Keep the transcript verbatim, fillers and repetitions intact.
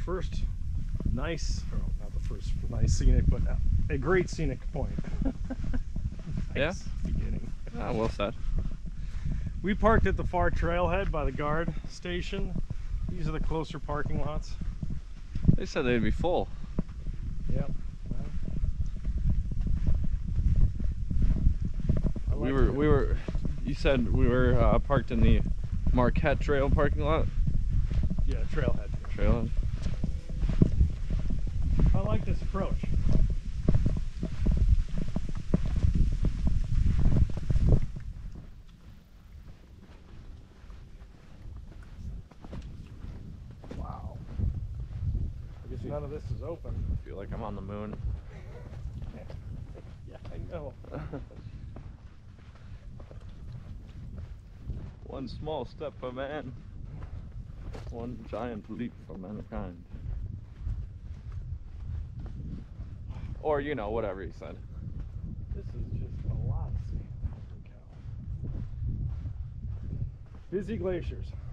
first nice, or not the first nice scenic, but a great scenic point. Yeah. Beginning. Ah, well said. We parked at the far trailhead by the guard station. These are the closer parking lots. They said they'd be full. Yep. Well, We were, we were, you said we were uh, parked in the Marquette Trail parking lot? Yeah, trailhead. Trailhead. I like this approach. Wow. I guess none of this is open. I feel like I'm on the moon. Yeah, I know. One small step for man, one giant leap for mankind. Or, you know, whatever he said. This is just a lot of sea. Holy cow. Busy glaciers.